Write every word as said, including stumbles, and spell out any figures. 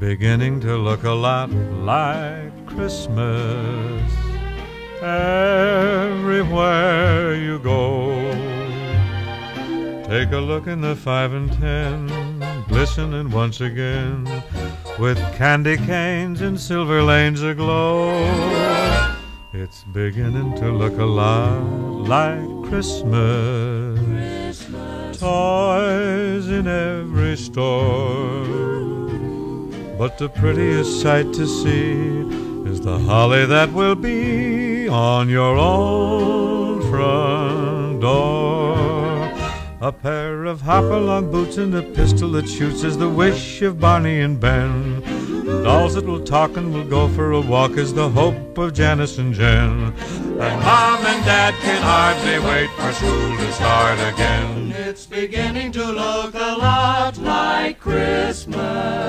beginning to look a lot like Christmas everywhere you go. Take a look in the five and ten, glistening once again, with candy canes and silver lanes aglow. It's beginning to look a lot like Christmas. Christmas. Toys in every store, but the prettiest sight to see is the holly that will be on your own front door. A pair of hopalong boots and a pistol that shoots is the wish of Barney and Ben. Dolls that will talk and will go for a walk is the hope of Janice and Jen. And Mom and Dad can hardly wait for school to start again. It's beginning to look a lot like Christmas.